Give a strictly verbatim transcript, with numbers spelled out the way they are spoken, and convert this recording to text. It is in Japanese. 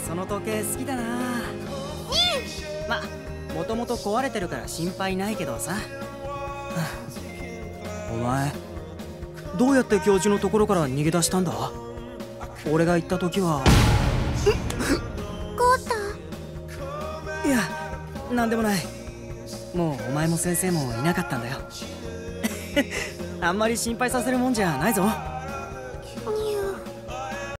その時計好きだな。ま、もともと壊れてるから心配ないけどさ。お前どうやって教授のところから逃げ出したんだ？俺が行った時は。 ゴータ。 いや、なんでもない。もうお前も先生もいなかったんだよ。あんまり心配させるもんじゃないぞ。